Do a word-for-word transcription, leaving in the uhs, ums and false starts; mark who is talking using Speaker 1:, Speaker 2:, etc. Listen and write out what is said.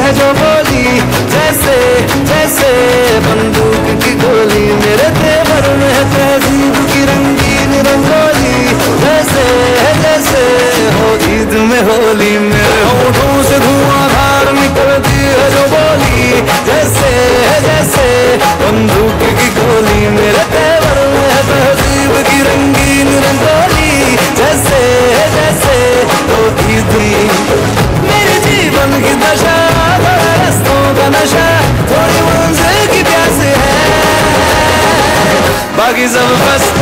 Speaker 1: है जो बोली, जैसे जैसे बंदूक की गोली। मेरे तेवर में है तहजीब की रंगीन रंगोली, जैसे जैसे हो ईद में होली। मेरे होठों से धुआंधार निकलती है जो बोली, जैसे जैसे बंदूक की गोली। मेरे तेवर में है तहजीब की रंगीन रंगोली, जैसे जैसे हो ईद। मेरे जीवन की दशा, थोड़ा रस्तों का नशा, थोड़ी मंजिल की प्यास है, बाकी सब बस